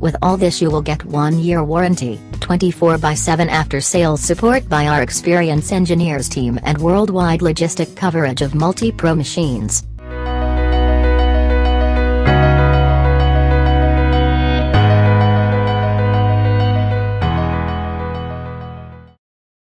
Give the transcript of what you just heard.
With all this, you will get 1-year warranty, 24/7 after-sales support by our experienced engineers team, and worldwide logistic coverage of Multipro machines.